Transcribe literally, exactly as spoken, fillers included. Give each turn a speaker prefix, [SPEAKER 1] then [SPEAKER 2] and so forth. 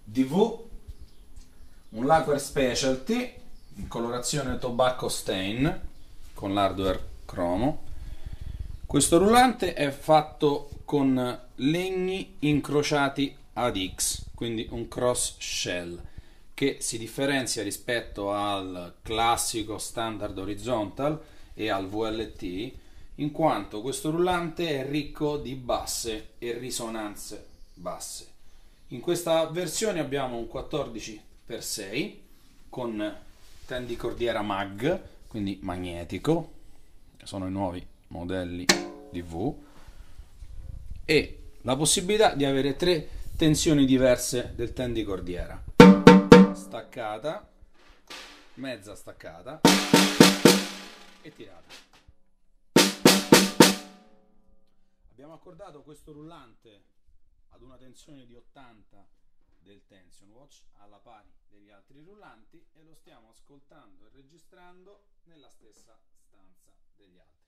[SPEAKER 1] D V, un lacquer specialty in colorazione tobacco stain con l'hardware cromo. Questo rullante è fatto con legni incrociati ad X, quindi un cross shell, che si differenzia rispetto al classico standard horizontal e al V L T, in quanto questo rullante è ricco di basse e risonanze basse. In questa versione abbiamo un quattordici per sei con tendicordiera mag, quindi magnetico, sono i nuovi modelli D V, e la possibilità di avere tre tensioni diverse del tendicordiera: staccata, mezza staccata e tirata. Abbiamo accordato questo rullante ad una tensione di ottanta del Tension Watch, alla pari degli altri rullanti, e lo stiamo ascoltando e registrando nella stessa stanza degli altri.